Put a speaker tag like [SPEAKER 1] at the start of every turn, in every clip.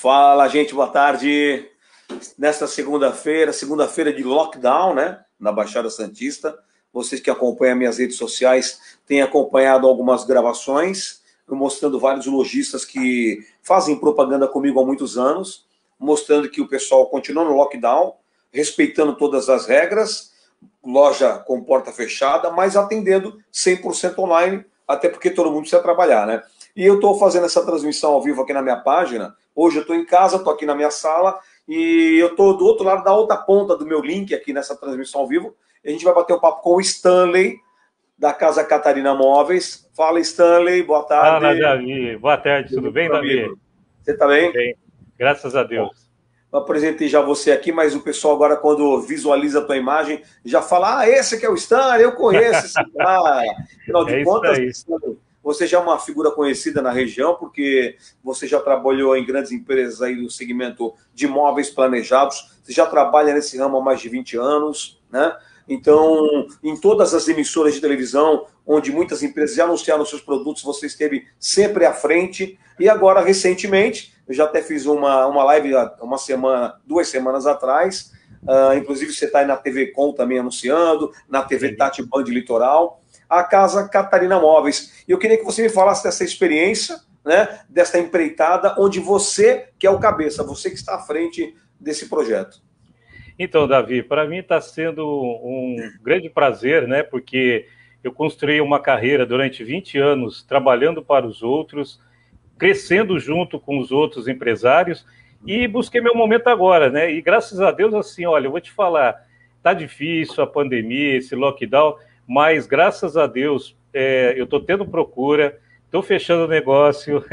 [SPEAKER 1] Fala, gente, boa tarde. Nesta segunda-feira de lockdown, né, na Baixada Santista. Vocês que acompanham minhas redes sociais têm acompanhado algumas gravações, mostrando vários lojistas que fazem propaganda comigo há muitos anos, mostrando que o pessoal continua no lockdown, respeitando todas as regras, loja com porta fechada, mas atendendo 100% online, até porque todo mundo precisa trabalhar, né? E eu estou fazendo essa transmissão ao vivo aqui na minha página. Hoje eu estou em casa, estou aqui na minha sala e eu estou do outro lado da outra ponta do meu link aqui nessa transmissão ao vivo. A gente vai bater um papo com o Stanley, da Casa Catarina Móveis. Fala, Stanley, boa tarde.
[SPEAKER 2] Fala, Davi. Boa tarde, tudo bem, Davi?
[SPEAKER 1] Você está bem?
[SPEAKER 2] Bem, graças a Deus.
[SPEAKER 1] Eu apresentei já você aqui, mas o pessoal agora, quando visualiza a tua imagem, já fala, esse aqui é o Stanley, eu conheço esse cara. Afinal de contas, você já é uma figura conhecida na região, porque você já trabalhou em grandes empresas aí no segmento de móveis planejados, você já trabalha nesse ramo há mais de 20 anos, né? Então, em todas as emissoras de televisão, onde muitas empresas já anunciaram seus produtos, você esteve sempre à frente. E agora, recentemente, eu já até fiz uma live uma semana, 2 semanas atrás, inclusive você está aí na TV Com também anunciando, na TV Tati Band Litoral, a Casa Catarina Móveis. E eu queria que você me falasse dessa experiência, né, dessa empreitada, onde você que é o cabeça, você que está à frente desse projeto.
[SPEAKER 2] Então, Davi, para mim está sendo um grande prazer, né? Porque eu construí uma carreira durante 20 anos trabalhando para os outros, crescendo junto com os outros empresários e busquei meu momento agora, né? E graças a Deus, assim, olha, eu vou te falar, tá difícil a pandemia, esse lockdown, mas graças a Deus eu estou tendo procura, estou fechando o negócio,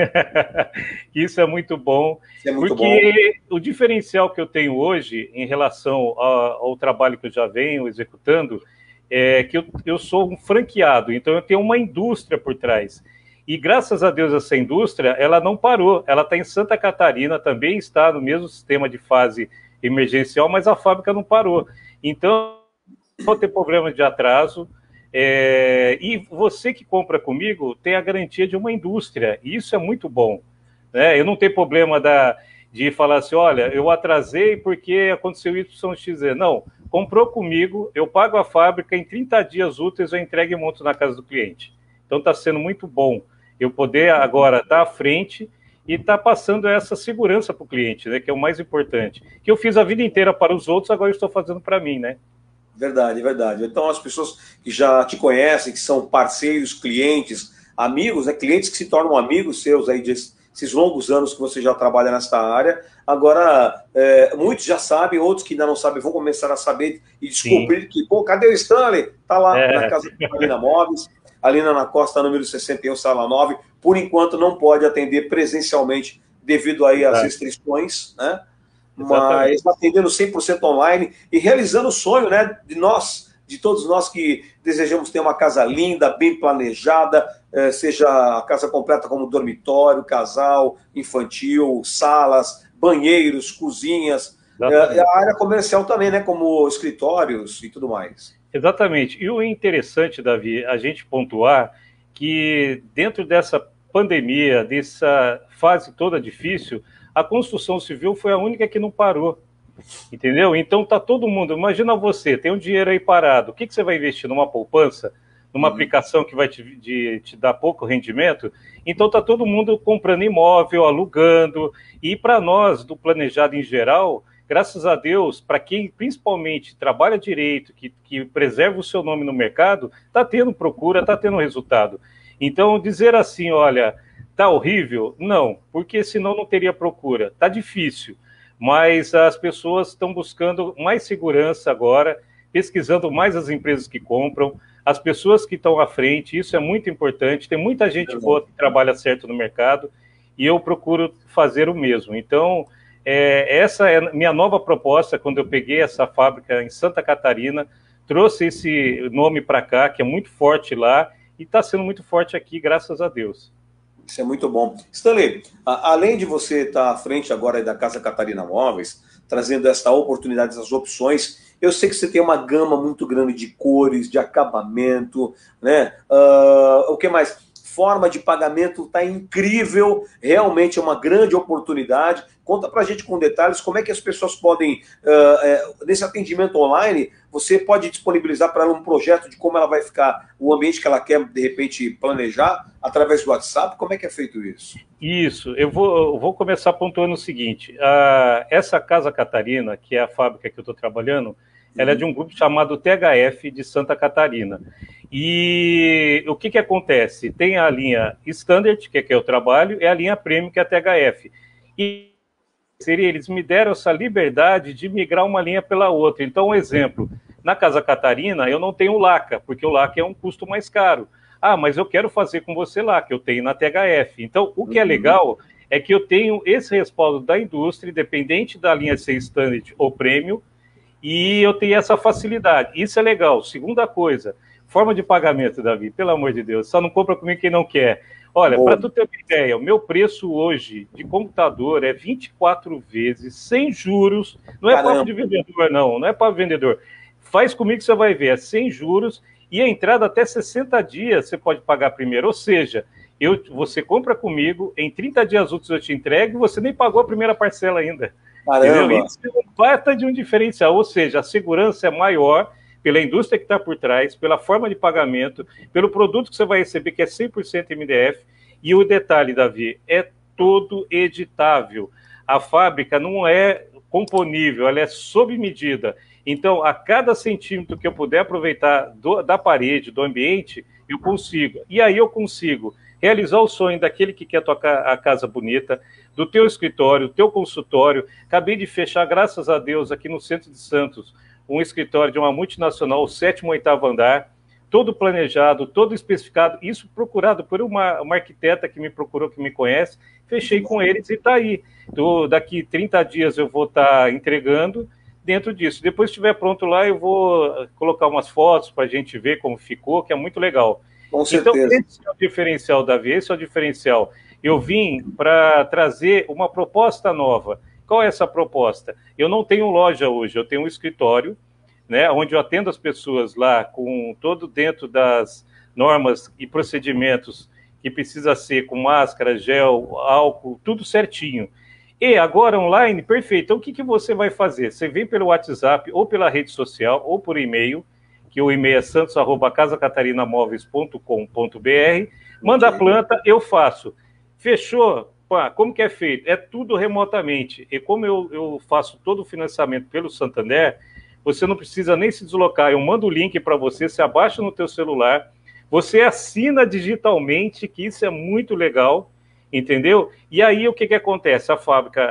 [SPEAKER 2] isso é muito bom, porque o diferencial que eu tenho hoje em relação ao trabalho que eu já venho executando é que eu sou um franqueado, então eu tenho uma indústria por trás. E graças a Deus essa indústria, ela não parou, ela está em Santa Catarina, também está no mesmo sistema de fase emergencial, mas a fábrica não parou. Então, não vou ter problema de atraso, e você que compra comigo tem a garantia de uma indústria, e isso é muito bom, né? Eu não tenho problema de falar assim, olha, eu atrasei porque aconteceu YXZ. Não, comprou comigo, eu pago a fábrica, em 30 dias úteis eu entrego e monto na casa do cliente. Então está sendo muito bom eu poder agora estar à frente e estar passando essa segurança para o cliente, né, que é o mais importante. Que eu fiz a vida inteira para os outros, agora eu estou fazendo para mim, né?
[SPEAKER 1] Verdade, verdade. Então, as pessoas que já te conhecem, que são parceiros, clientes, amigos, né, clientes que se tornam amigos seus aí desses longos anos que você já trabalha nessa área, agora muitos já sabem, outros que ainda não sabem vão começar a saber e descobrir. Sim. Que, pô, cadê o Stanley? Tá lá na Casa Catarina Móveis, ali na Costa número 61, sala 9. Por enquanto não pode atender presencialmente devido aí às restrições, né? Mas atendendo 100% online e realizando o sonho, né, de todos nós que desejamos ter uma casa linda, bem planejada, seja a casa completa como dormitório, casal, infantil, salas, banheiros, cozinhas, a área comercial também, né, como escritórios e tudo mais.
[SPEAKER 2] Exatamente. E o interessante, Davi, a gente pontuar que dentro dessa pandemia, dessa fase toda difícil, a construção civil foi a única que não parou, entendeu? Então tá todo mundo, imagina você, tem um dinheiro aí parado, o que você vai investir numa poupança, numa aplicação que vai te dar pouco rendimento? Então tá todo mundo comprando imóvel, alugando, e para nós, do planejado em geral, graças a Deus, para quem principalmente trabalha direito, que preserva o seu nome no mercado, tá tendo procura, tá tendo resultado. Então dizer assim, olha, tá horrível? Não, porque senão não teria procura. Tá difícil, mas as pessoas estão buscando mais segurança agora, pesquisando mais as empresas que compram, as pessoas que estão à frente, isso é muito importante. Tem muita gente boa que trabalha certo no mercado e eu procuro fazer o mesmo. Então, essa é a minha nova proposta quando eu peguei essa fábrica em Santa Catarina, trouxe esse nome para cá, que é muito forte lá, e está sendo muito forte aqui, graças a Deus.
[SPEAKER 1] Isso é muito bom. Stanley, além de você estar à frente agora da Casa Catarina Móveis, trazendo essa oportunidade, essas opções, eu sei que você tem uma gama muito grande de cores, de acabamento, né? O que mais? forma de pagamento está incrível, realmente é uma grande oportunidade. Conta para a gente com detalhes como é que as pessoas podem, nesse atendimento online, você pode disponibilizar para ela um projeto de como ela vai ficar, o ambiente que ela quer, de repente, planejar, através do WhatsApp. Como é que é feito isso?
[SPEAKER 2] Isso, eu vou começar pontuando o seguinte, essa Casa Catarina, que é a fábrica que eu estou trabalhando, ela é de um grupo chamado THF de Santa Catarina. E o que acontece? Tem a linha Standard, que é que eu trabalho, e a linha Premium, que é a THF. E eles me deram essa liberdade de migrar uma linha pela outra. Então, um exemplo, na Casa Catarina eu não tenho o LACA, porque o LACA é um custo mais caro. Ah, mas eu quero fazer com você lá, que eu tenho na THF. Então, o que é legal é que eu tenho esse respaldo da indústria, independente da linha ser Standard ou Premium, e eu tenho essa facilidade. Isso é legal. Segunda coisa, forma de pagamento, Davi, pelo amor de Deus, só não compra comigo quem não quer. Olha, para tu ter uma ideia, o meu preço hoje de computador é 24 vezes, sem juros, não é papo de vendedor, não é papo de vendedor. Faz comigo que você vai ver, é sem juros, e a entrada até 60 dias você pode pagar primeiro, ou seja, você compra comigo, em 30 dias úteis eu te entrego e você nem pagou a primeira parcela ainda. Caramba. Entendeu? Isso é um baita de um diferencial, ou seja, a segurança é maior pela indústria que está por trás, pela forma de pagamento, pelo produto que você vai receber, que é 100% MDF, e o detalhe, Davi, é todo editável. A fábrica não é componível, ela é sob medida. Então, a cada centímetro que eu puder aproveitar da parede, do ambiente, eu consigo. E aí eu consigo realizar o sonho daquele que quer tocar a casa bonita, do teu escritório, do teu consultório. Acabei de fechar, graças a Deus, aqui no centro de Santos, um escritório de uma multinacional, o 7º, 8º andar, todo planejado, todo especificado, isso procurado por uma arquiteta que me procurou, que me conhece, fechei com eles e está aí. Daqui 30 dias eu vou estar entregando dentro disso. Depois que estiver pronto lá, eu vou colocar umas fotos para a gente ver como ficou, que é muito legal.
[SPEAKER 1] Com certeza.
[SPEAKER 2] Então, esse é o diferencial, Davi, esse é o diferencial. Eu vim para trazer uma proposta nova. Qual é essa proposta? Eu não tenho loja hoje, eu tenho um escritório, né, onde eu atendo as pessoas lá com todo dentro das normas e procedimentos que precisa ser, com máscara, gel, álcool, tudo certinho. E agora online, perfeito. Então, o que você vai fazer? Você vem pelo WhatsApp, ou pela rede social, ou por e-mail, que o e-mail é santos@casacatarinamóveis.com.br, manda a planta, eu faço. Fechou? Pá, como que é feito? É tudo remotamente. E como eu faço todo o financiamento pelo Santander, você não precisa nem se deslocar. Eu mando o link para você, você abaixa no teu celular, você assina digitalmente, que isso é muito legal, entendeu? E aí o que acontece? A fábrica,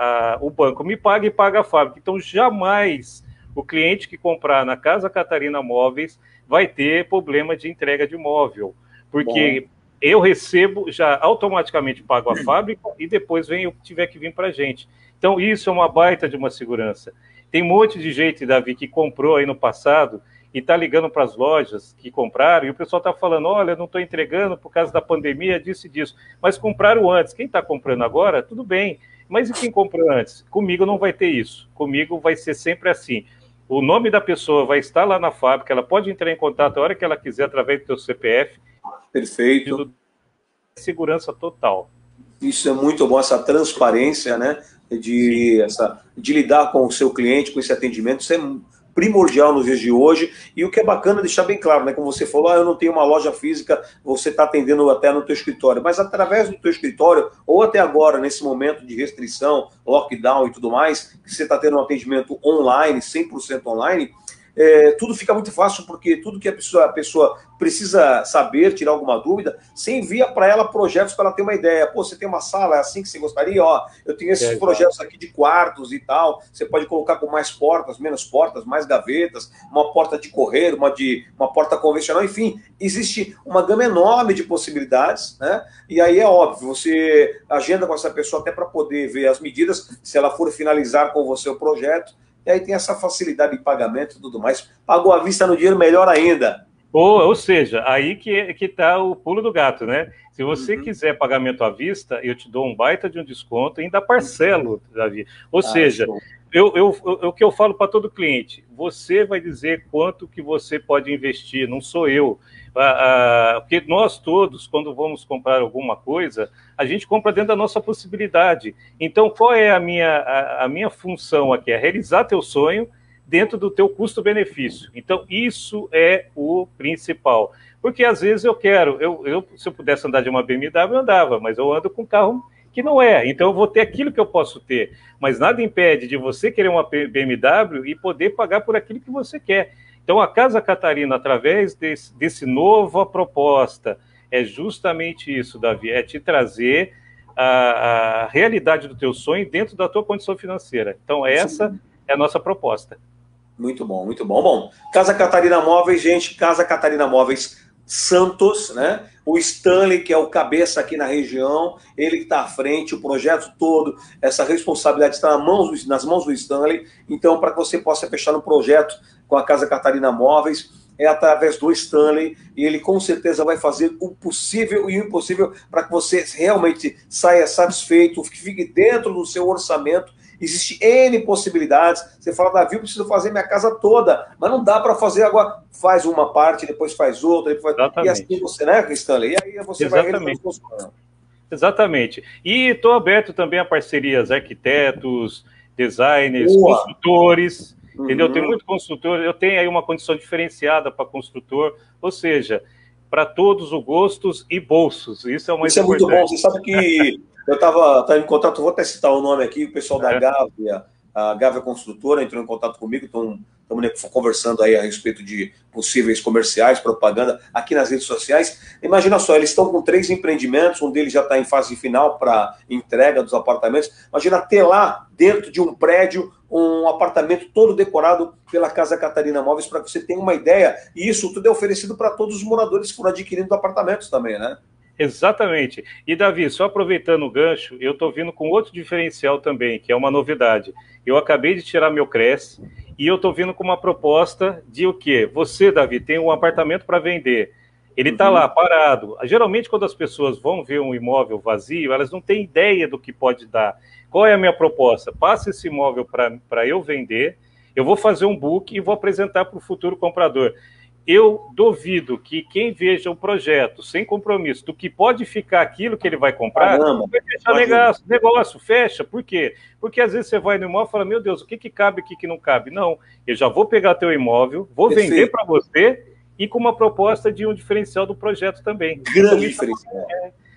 [SPEAKER 2] o banco me paga e paga a fábrica. Então, jamais o cliente que comprar na Casa Catarina Móveis vai ter problema de entrega de móvel, porque eu recebo, já automaticamente pago a fábrica e depois vem o que tiver que vir para a gente. Então, isso é uma baita de uma segurança. Tem um monte de gente, Davi, que comprou aí no passado e está ligando para as lojas que compraram, e o pessoal está falando, olha, não estou entregando por causa da pandemia, disso e disso. Mas compraram antes. Quem está comprando agora, tudo bem. Mas e quem comprou antes? Comigo não vai ter isso. Comigo vai ser sempre assim. O nome da pessoa vai estar lá na fábrica, ela pode entrar em contato a hora que ela quiser, através do seu CPF.
[SPEAKER 1] Perfeito.
[SPEAKER 2] Segurança total.
[SPEAKER 1] Isso é muito bom, essa transparência, né? De lidar com o seu cliente, com esse atendimento, isso é primordial nos dias de hoje. E o que é bacana deixar bem claro, né? Como você falou, eu não tenho uma loja física, você está atendendo até no teu escritório, mas através do teu escritório, ou até agora, nesse momento de restrição, lockdown e tudo mais, que você está tendo um atendimento online, 100% online, tudo fica muito fácil, porque tudo que a pessoa precisa saber, tirar alguma dúvida, você envia para ela projetos para ela ter uma ideia. Pô, você tem uma sala, é assim que você gostaria? Ó, eu tenho esses projetos aqui de quartos e tal, você pode colocar com mais portas, menos portas, mais gavetas, uma porta de correr, uma porta convencional, enfim, existe uma gama enorme de possibilidades, né? E aí é óbvio, você agenda com essa pessoa até para poder ver as medidas, se ela for finalizar com você o projeto. E aí tem essa facilidade de pagamento e tudo mais. Pagou à vista no dinheiro, melhor ainda.
[SPEAKER 2] Ou seja, aí que está o pulo do gato, né? Se você quiser pagamento à vista, eu te dou um baita de um desconto e ainda parcelo, Davi. Ou seja, o que eu falo para todo cliente, você vai dizer quanto que você pode investir, não sou eu. Porque nós todos, quando vamos comprar alguma coisa, a gente compra dentro da nossa possibilidade. Então, qual é a minha função aqui? É realizar teu sonho dentro do teu custo-benefício. Então, isso é o principal. Porque, às vezes, se eu pudesse andar de uma BMW, eu andava, mas eu ando com um carro que não é. Então, eu vou ter aquilo que eu posso ter. Mas nada impede de você querer uma BMW e poder pagar por aquilo que você quer. Então, a Casa Catarina, através desse nova proposta, é justamente isso, Davi, é te trazer a realidade do teu sonho dentro da tua condição financeira. Então, essa é a nossa proposta.
[SPEAKER 1] Muito bom, muito bom. Bom, Casa Catarina Móveis, gente, Casa Catarina Móveis Santos, né? O Stanley, que é o cabeça aqui na região, ele que está à frente, o projeto todo, essa responsabilidade está nas mãos do Stanley. Então, para que você possa fechar um projeto com a Casa Catarina Móveis, é através do Stanley, e ele com certeza vai fazer o possível e o impossível para que você realmente saia satisfeito, fique dentro do seu orçamento. Existe N possibilidades. Você fala, Davi, eu preciso fazer minha casa toda, mas não dá para fazer agora. Faz uma parte, depois faz outra, e assim você, né, Stanley? E aí você vai realizando os planos.
[SPEAKER 2] Exatamente. E estou aberto também a parcerias, arquitetos, designers, construtores, entendeu? Tem muito consultor, eu tenho aí uma condição diferenciada para construtor, ou seja, para todos os gostos e bolsos. Isso é o mais importante.
[SPEAKER 1] Isso é muito bom. Você sabe que eu estava em contato, vou até citar o nome aqui, o pessoal da Gávea, a Gávea Construtora entrou em contato comigo, estamos conversando aí a respeito de possíveis comerciais, propaganda aqui nas redes sociais. Imagina só, eles estão com 3 empreendimentos, um deles já está em fase final para entrega dos apartamentos. Imagina ter lá, dentro de um prédio, um apartamento todo decorado pela Casa Catarina Móveis, para que você tenha uma ideia. E isso tudo é oferecido para todos os moradores que foram adquirindo apartamentos também, né?
[SPEAKER 2] Exatamente. E, Davi, só aproveitando o gancho, eu estou vindo com outro diferencial também, que é uma novidade. Eu acabei de tirar meu Cresce e eu estou vindo com uma proposta de o quê? Você, Davi, tem um apartamento para vender. Ele está lá, parado. Geralmente, quando as pessoas vão ver um imóvel vazio, elas não têm ideia do que pode dar. Qual é a minha proposta? Passa esse imóvel para eu vender, eu vou fazer um book e vou apresentar para o futuro comprador. Eu duvido que quem veja o projeto sem compromisso do que pode ficar aquilo que ele vai comprar, vai fechar negócio, fecha. Por quê? Porque às vezes você vai no imóvel e fala, meu Deus, o que cabe aqui que não cabe? Não, eu já vou pegar teu imóvel, vou vender para você e com uma proposta de um diferencial do projeto também.
[SPEAKER 1] Grande diferencial.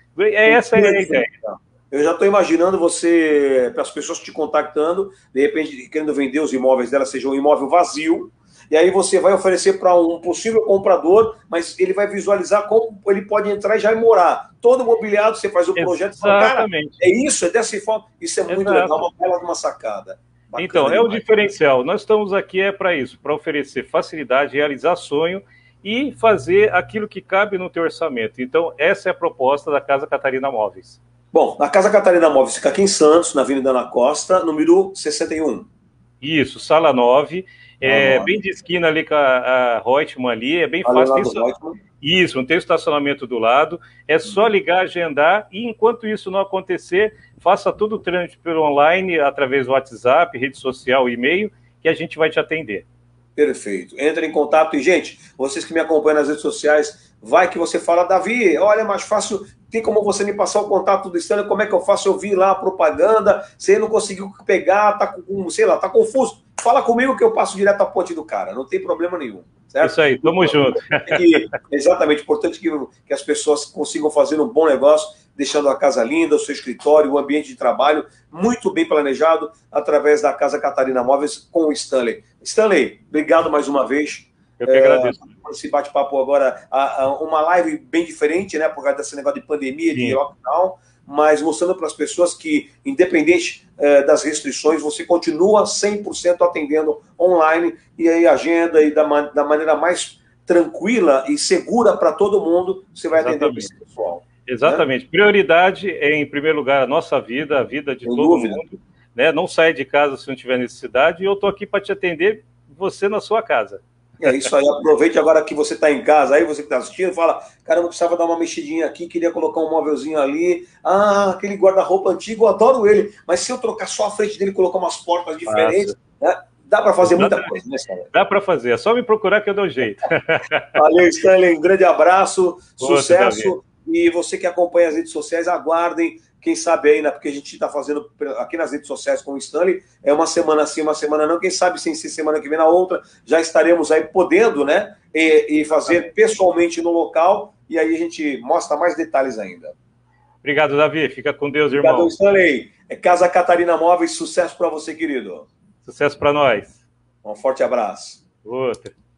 [SPEAKER 2] Essa é a ideia.
[SPEAKER 1] Eu já estou imaginando você, para as pessoas te contactando, de repente querendo vender os imóveis dela, seja um imóvel vazio, e aí você vai oferecer para um possível comprador, mas ele vai visualizar como ele pode entrar e já morar. Todo mobiliado, você faz o projeto e fala, cara, é isso, é dessa forma. Isso é muito legal, uma bela de uma sacada.
[SPEAKER 2] Bacana, então, é o diferencial. Nós estamos aqui para isso, para oferecer facilidade, realizar sonho e fazer aquilo que cabe no teu orçamento. Então, essa é a proposta da Casa Catarina Móveis.
[SPEAKER 1] Bom, a Casa Catarina Móveis fica aqui em Santos, na Avenida Ana Costa, número 61.
[SPEAKER 2] Isso, sala 9. Bem de esquina ali com a Reutemann ali, é bem fácil. Isso, não tem estacionamento do lado, é só ligar, agendar, e enquanto isso não acontecer, faça todo o trâmite pelo online, através do WhatsApp, rede social, e-mail, que a gente vai te atender.
[SPEAKER 1] Perfeito. Entre em contato e, gente, vocês que me acompanham nas redes sociais, vai que você fala, Davi, olha, é mais fácil, tem como você me passar o contato do Stanley, como é que eu faço? Eu vi lá a propaganda, você não conseguiu pegar, tá com, sei lá, tá confuso. Fala comigo que eu passo direto a ponte do cara, não tem problema nenhum. Certo?
[SPEAKER 2] Isso aí, tamo junto.
[SPEAKER 1] Exatamente, importante que as pessoas consigam fazer um bom negócio, deixando a casa linda, o seu escritório, o ambiente de trabalho muito bem planejado, através da Casa Catarina Móveis com o Stanley. Stanley, obrigado mais uma vez.
[SPEAKER 2] Eu que agradeço.
[SPEAKER 1] Esse bate-papo agora, uma live bem diferente, né, por causa desse negócio de pandemia, de lockdown, mas mostrando para as pessoas que, independente das restrições, você continua 100% atendendo online, e aí agenda e da maneira mais tranquila e segura para todo mundo, você vai atender o pessoal.
[SPEAKER 2] Exatamente. Né? Prioridade é, em primeiro lugar, a nossa vida, a vida de todo mundo. Né? Não saia de casa se não tiver necessidade, e eu estou aqui para te atender, você na sua casa.
[SPEAKER 1] É isso aí, aproveite agora que você está em casa, aí você que está assistindo, fala, caramba, eu precisava dar uma mexidinha aqui, queria colocar um móvelzinho ali, aquele guarda-roupa antigo, eu adoro ele, mas se eu trocar só a frente dele e colocar umas portas diferentes, né, dá para fazer muita coisa, né, Stanley?
[SPEAKER 2] Dá para fazer, é só me procurar que eu dou jeito.
[SPEAKER 1] Valeu, Stanley, um grande abraço, sucesso,
[SPEAKER 2] Davi.
[SPEAKER 1] e você que acompanha as redes sociais, aguardem, quem sabe aí, né, porque a gente está fazendo aqui nas redes sociais com o Stanley, é uma semana sim, uma semana não, quem sabe sem ser semana que vem na outra, já estaremos aí podendo, né, e fazer pessoalmente no local, e aí a gente mostra mais detalhes ainda.
[SPEAKER 2] Obrigado, Davi, fica com Deus,
[SPEAKER 1] Obrigado,
[SPEAKER 2] irmão.
[SPEAKER 1] Stanley. Casa Catarina Móveis, sucesso para você, querido.
[SPEAKER 2] Sucesso para nós.
[SPEAKER 1] Um forte abraço.
[SPEAKER 2] Outra.